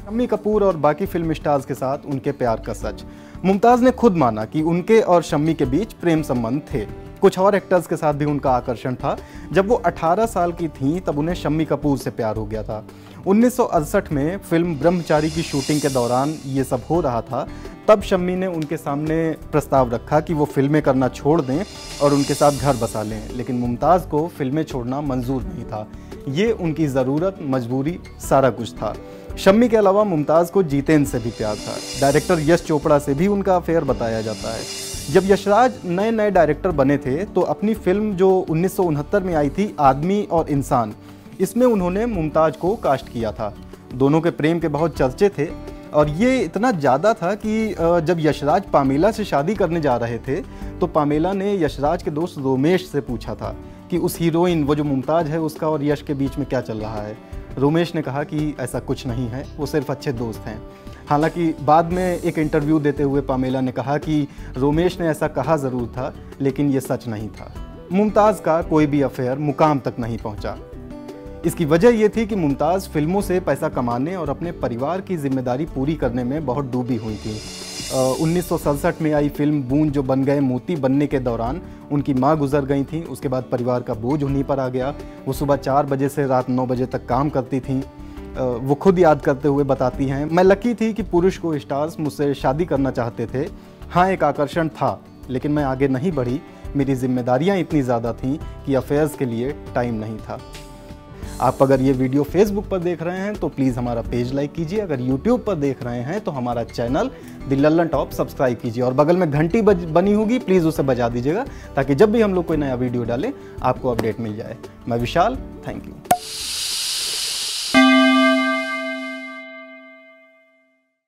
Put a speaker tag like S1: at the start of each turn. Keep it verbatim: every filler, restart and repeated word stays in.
S1: शम्मी कपूर और बाकी film stars के साथ उनके प्यार का सच। मुमताज़ ने खुद माना कि उनके और शम्मी के बीच प्रेम संबंध थे। कुछ और एक्टर्स के साथ भी उनका आकर्षण था। जब वो अठारह साल की थीं तब उन्हें शम्मी कपूर से प्यार हो गया था। उन्नीस सौ अड़सठ में फिल्म ब्रह्मचारी की शूटिंग के दौरान ये सब हो रहा था। तब शम्मी ने उनके सामने प्रस्ताव रखा कि वो फिल्में करना छोड़ दें और उनके साथ घर बसा लें, लेकिन मुमताज़ को फिल्में छोड़ना मंजूर नहीं था। ये उनकी ज़रूरत, मजबूरी, सारा कुछ था। शम्मी के अलावा मुमताज़ को जीतेंद्र से भी प्यार था। डायरेक्टर यश चोपड़ा से भी उनका अफेयर बताया जाता है। जब यशराज नए नए डायरेक्टर बने थे तो अपनी फिल्म जो उन्नीस सौ उनहत्तर में आई थी, आदमी और इंसान, इसमें उन्होंने मुमताज़ को कास्ट किया था। दोनों के प्रेम के बहुत चर्चे थे और ये इतना ज़्यादा था कि जब यशराज पामेला से शादी करने जा रहे थे तो पामेला ने यशराज के दोस्त रोमेश से पूछा था कि उस हीरोइन, वो जो मुमताज़ है, उसका और यश के बीच में क्या चल रहा है। रोमेश ने कहा कि ऐसा कुछ नहीं है, वो सिर्फ अच्छे दोस्त हैं। हालांकि बाद में एक इंटरव्यू देते हुए पामेला ने कहा कि रोमेश ने ऐसा कहा ज़रूर था, लेकिन ये सच नहीं था। मुमताज़ का कोई भी अफेयर मुकाम तक नहीं पहुंचा। इसकी वजह ये थी कि मुमताज़ फिल्मों से पैसा कमाने और अपने परिवार की जिम्मेदारी पूरी करने में बहुत डूबी हुई थी। उन्नीस सौ सड़सठ में आई फिल्म बूंद जो बन गए मोती बनने के दौरान उनकी मां गुजर गई थी। उसके बाद परिवार का बोझ उन्हीं पर आ गया। वो सुबह चार बजे से रात नौ बजे तक काम करती थीं। वो खुद याद करते हुए बताती हैं, मैं लकी थी कि पुरुष को स्टार्स मुझसे शादी करना चाहते थे। हाँ, एक आकर्षण था, लेकिन मैं आगे नहीं बढ़ी। मेरी जिम्मेदारियाँ इतनी ज़्यादा थीं कि अफेयर्स के लिए टाइम नहीं था। आप अगर ये वीडियो फेसबुक पर देख रहे हैं तो प्लीज़ हमारा पेज लाइक कीजिए। अगर यूट्यूब पर देख रहे हैं तो हमारा channel the Lallan top subscribe कीजिए और बगल में घंटी बनी होगी, प्लीज़ उसे बजा दीजिएगा ताकि जब भी हम लोग कोई नया वीडियो डालें आपको अपडेट मिल जाए। मैं विशाल, थैंक यू।